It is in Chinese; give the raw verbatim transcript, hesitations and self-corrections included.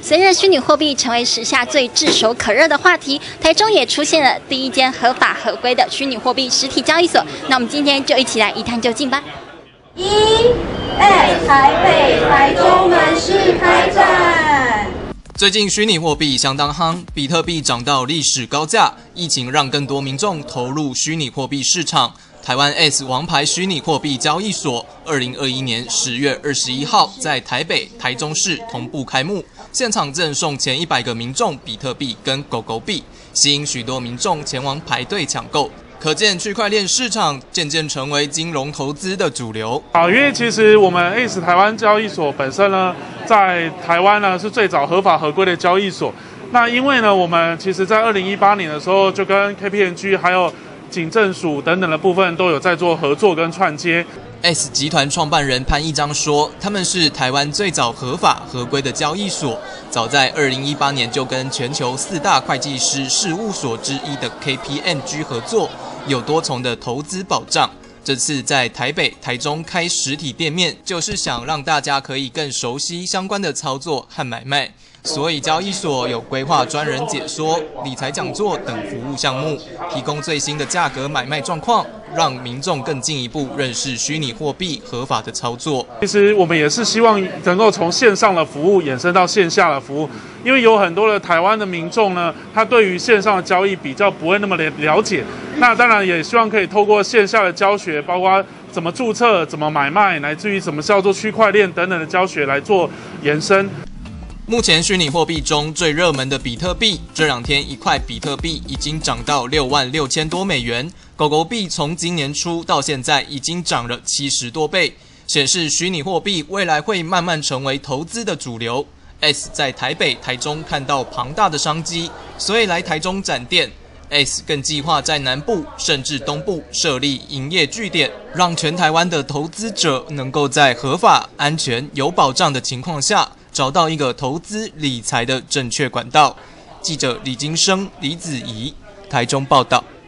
随着虚拟货币成为时下最炙手可热的话题，台中也出现了第一间合法合规的虚拟货币实体交易所。那我们今天就一起来一探究竟吧。 一、二，台北、台中门市开战。 最近虚拟货币相当夯，比特币涨到历史高价，疫情让更多民众投入虚拟货币市场。台湾 S 王牌虚拟货币交易所，二零二一年十月二十一号在台北、台中市同步开幕，现场赠送前一百个民众比特币跟狗狗币，吸引许多民众前往排队抢购。可见区块链市场渐渐成为金融投资的主流。 好，因为其实我们 S 台湾交易所本身呢，在台湾呢是最早合法合规的交易所。那因为呢，我们其实在二零一八年的时候，就跟 K P M G 还有警政署等等的部分都有在做合作跟串接。 S 集团创办人潘一章说，他们是台湾最早合法合规的交易所，早在二零一八年就跟全球四大会计师事务所之一的 K P M G 合作，有多重的投资保障。这次在台北、台中开实体店面，就是想让大家可以更熟悉相关的操作和买卖。所以交易所有规划专人解说、理财讲座等服务项目，提供最新的价格买卖状况，让民众更进一步认识虚拟货币合法的操作。 其实我们也是希望能够从线上的服务衍生到线下的服务，因为有很多的台湾的民众呢，他对于线上的交易比较不会那么的了解。那当然也希望可以透过线下的教学，包括怎么注册、怎么买卖，乃至于什么叫做区块链等等的教学来做延伸。 目前虚拟货币中最热门的比特币，这两天一块比特币已经涨到六万六千多美元。狗狗币从今年初到现在已经涨了七十多倍，显示虚拟货币未来会慢慢成为投资的主流。S 在台北、台中看到庞大的商机，所以来台中展店。S 更计划在南部甚至东部设立营业据点，让全台湾的投资者能够在合法、安全、有保障的情况下，找到一个投资理财的正确管道。记者李金生、李子怡，台中报道。